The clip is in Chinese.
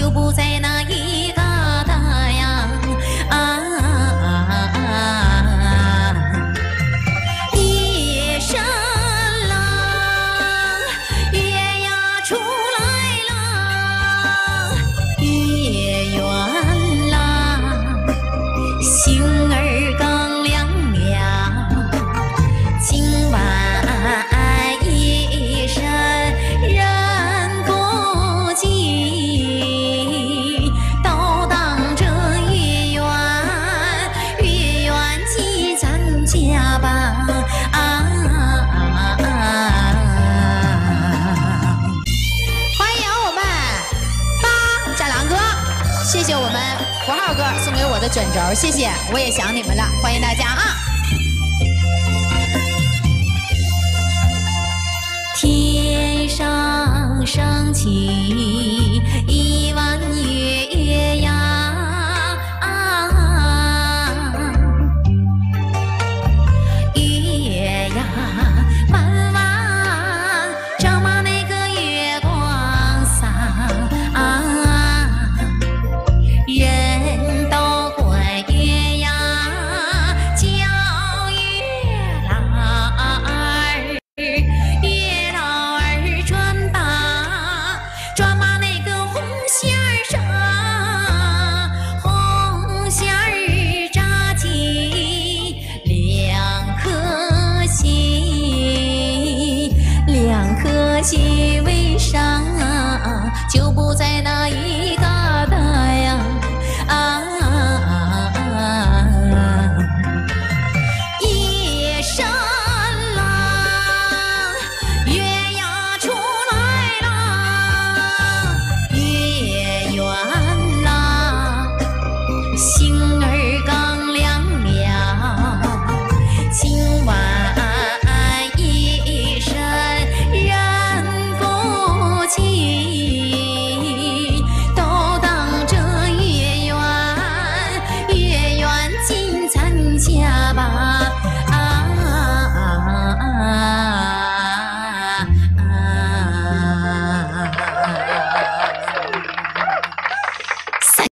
就不在那一个的呀夜深了，月呀出来了，月圆了，星儿刚亮了，今晚一声人不及，都当这月圆计咱家吧欢迎我们八战狼哥，谢谢我们符号哥送给我的卷轴，谢谢，我也想你们了，欢迎大家啊！天上升起一弯月呀，月呀弯弯照满那个月光洒，人都管月呀叫月老儿。月老儿转把那个红线儿上，红线儿扎进两颗心为上，就不在那一个的呀夜深了，月呀出来了，月圆了，星儿刚亮了，今晚